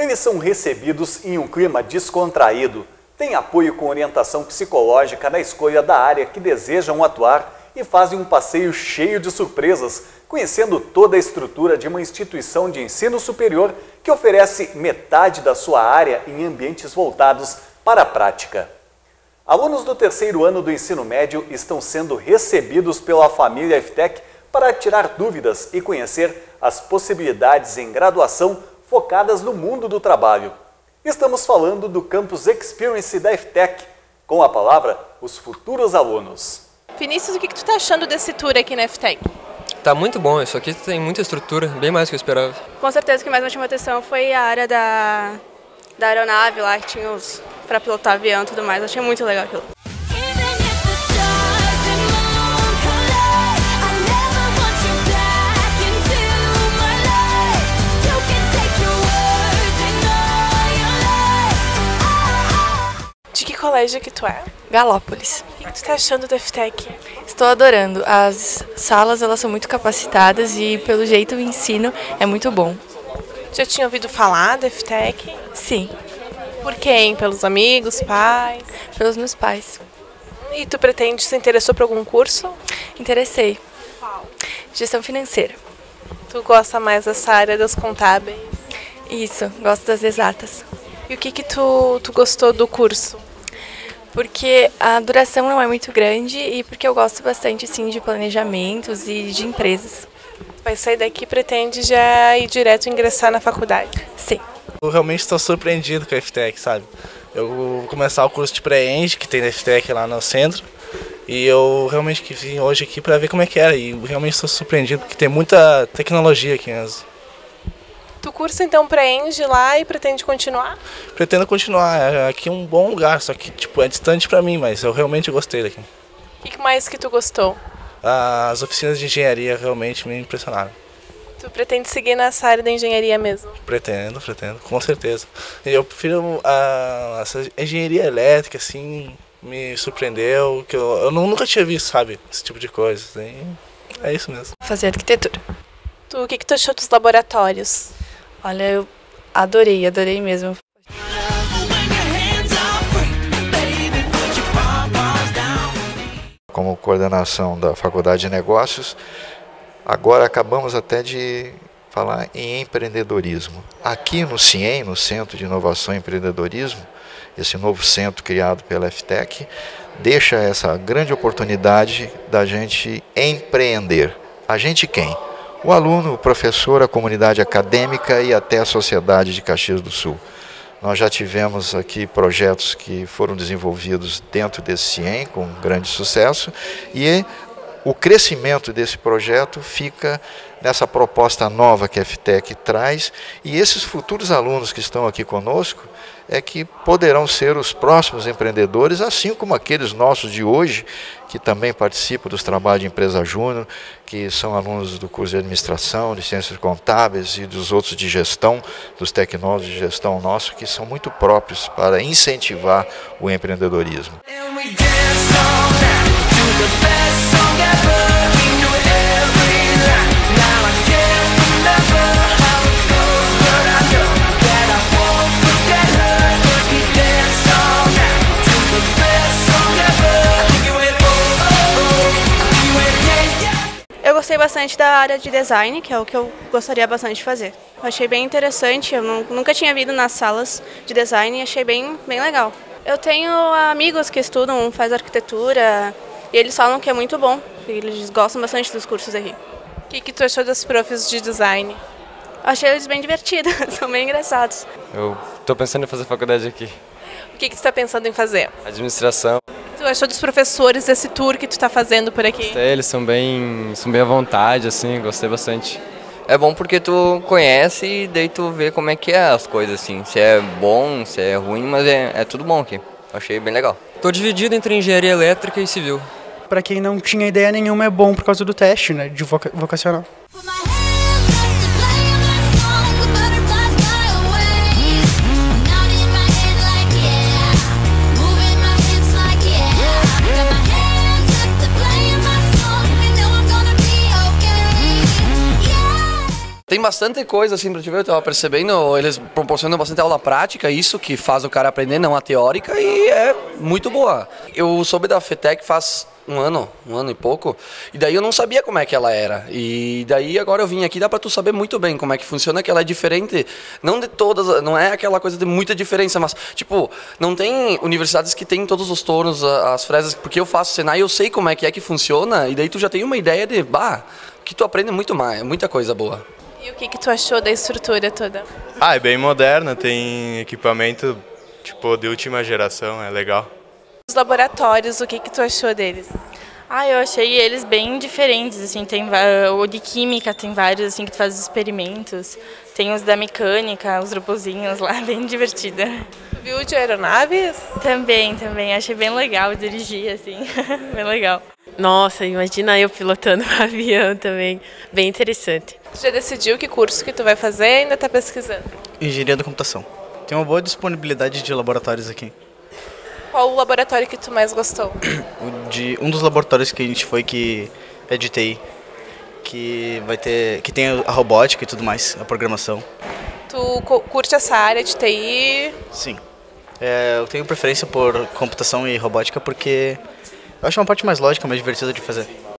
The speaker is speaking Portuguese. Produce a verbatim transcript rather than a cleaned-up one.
Eles são recebidos em um clima descontraído, têm apoio com orientação psicológica na escolha da área que desejam atuar e fazem um passeio cheio de surpresas, conhecendo toda a estrutura de uma instituição de ensino superior que oferece metade da sua área em ambientes voltados para a prática. Alunos do terceiro ano do ensino médio estão sendo recebidos pela família EFTEC para tirar dúvidas e conhecer as possibilidades em graduação focadas no mundo do trabalho. Estamos falando do Campus Experience da EFTEC. Com a palavra, os futuros alunos. Vinícius, o que, que tu está achando desse tour aqui na EFTEC? Tá muito bom, isso aqui tem muita estrutura, bem mais do que eu esperava. Com certeza o que mais me chamou a atenção foi a área da, da aeronave lá, que tinha os para pilotar avião e tudo mais. Eu achei muito legal aquilo. De que colégio que tu é? Galópolis. O que, que tu tá achando da EFTEC? Estou adorando. As salas elas são muito capacitadas e pelo jeito o ensino é muito bom. Já tinha ouvido falar da EFTEC? Sim. Por quem? Pelos amigos, pais? Pelos meus pais. E tu pretende, se interessou por algum curso? Interessei. Qual? Gestão financeira. Tu gosta mais dessa área dos contábeis? Isso, gosto das exatas. E o que que tu, tu gostou do curso? Porque a duração não é muito grande e porque eu gosto bastante assim, de planejamentos e de empresas. Vai sair daqui e pretende já ir direto ingressar na faculdade? Sim. Eu realmente estou surpreendido com a EFTEC, sabe? Eu vou começar o curso de pré-eng que tem na EFTEC lá no centro e eu realmente vim hoje aqui para ver como é que era e realmente estou surpreendido porque tem muita tecnologia aqui mesmo. Tu cursa então pré-eng lá e pretende continuar? Pretendo continuar, aqui é um bom lugar, só que tipo, é distante para mim, mas eu realmente gostei daqui. O que mais que tu gostou? As oficinas de engenharia realmente me impressionaram. Tu pretende seguir nessa área da engenharia mesmo? Pretendo, pretendo, com certeza. Eu prefiro a, essa engenharia elétrica, assim, me surpreendeu, que eu, eu nunca tinha visto, sabe, esse tipo de coisa. Assim, é isso mesmo. Fazer arquitetura. Tu, o que, que tu achou dos laboratórios? Olha, eu adorei, adorei mesmo. Como coordenação da Faculdade de Negócios, agora acabamos até de falar em empreendedorismo. Aqui no CIEM, no Centro de Inovação e Empreendedorismo, esse novo centro criado pela EFTEC, deixa essa grande oportunidade da gente empreender. A gente quem? O aluno, o professor, a comunidade acadêmica e até a sociedade de Caxias do Sul. Nós já tivemos aqui projetos que foram desenvolvidos dentro desse CIEM com grande sucesso e o crescimento desse projeto fica nessa proposta nova que a EFTEC traz e esses futuros alunos que estão aqui conosco é que poderão ser os próximos empreendedores, assim como aqueles nossos de hoje, que também participam dos trabalhos de empresa júnior, que são alunos do curso de administração, de ciências contábeis e dos outros de gestão, dos tecnólogos de gestão nossos, que são muito próprios para incentivar o empreendedorismo. Eu gostei bastante da área de design, que é o que eu gostaria bastante de fazer. Eu achei bem interessante, eu nunca tinha vindo nas salas de design e achei bem, bem legal. Eu tenho amigos que estudam, fazem arquitetura, e eles falam que é muito bom, eles gostam bastante dos cursos aqui. O que, que tu achou das profs de design? Eu achei eles bem divertidos, são bem engraçados. Eu tô pensando em fazer faculdade aqui. O que, que tu tá pensando em fazer? Administração. Tu achou dos professores desse tour que tu tá fazendo por aqui? Eles são bem, são bem à vontade, assim, gostei bastante. É bom porque tu conhece e daí tu vê como é que é as coisas, assim. Se é bom, se é ruim, mas é, é tudo bom aqui. Achei bem legal. Tô dividido entre engenharia elétrica e civil. Para quem não tinha ideia nenhuma, é bom por causa do teste, né, de voca vocacional. Tem bastante coisa, assim, pra te ver, eu tava percebendo, eles proporcionam bastante aula prática, isso que faz o cara aprender, não a teórica, e é muito boa. Eu soube da FETEC faz um ano, um ano e pouco, e daí eu não sabia como é que ela era, e daí agora eu vim aqui, dá pra tu saber muito bem como é que funciona, que ela é diferente, não de todas, não é aquela coisa de muita diferença, mas, tipo, não tem universidades que tem todos os tornos, as fresas, porque eu faço Senai, eu sei como é que é que funciona, e daí tu já tem uma ideia de, bah, que tu aprende muito mais, muita coisa boa. E o que, que tu achou da estrutura toda? Ah, é bem moderna, tem equipamento, tipo, de última geração, é legal. Os laboratórios, o que, que tu achou deles? Ah, eu achei eles bem diferentes, assim, tem o de química, tem vários, assim, que tu faz experimentos, tem os da mecânica, os robozinhos lá, bem divertida. Tu viu de aeronaves? Também, também, achei bem legal dirigir, assim, bem legal. Nossa, imagina eu pilotando um avião também, bem interessante. Tu já decidiu que curso que tu vai fazer e ainda tá pesquisando? Engenharia da computação. Tem uma boa disponibilidade de laboratórios aqui. Qual o laboratório que tu mais gostou? O de, um dos laboratórios que a gente foi que é de T I, que vai ter, que tem a robótica e tudo mais, a programação. Tu curte essa área de T I? Sim. É, eu tenho preferência por computação e robótica porque eu acho uma parte mais lógica, mais divertida de fazer.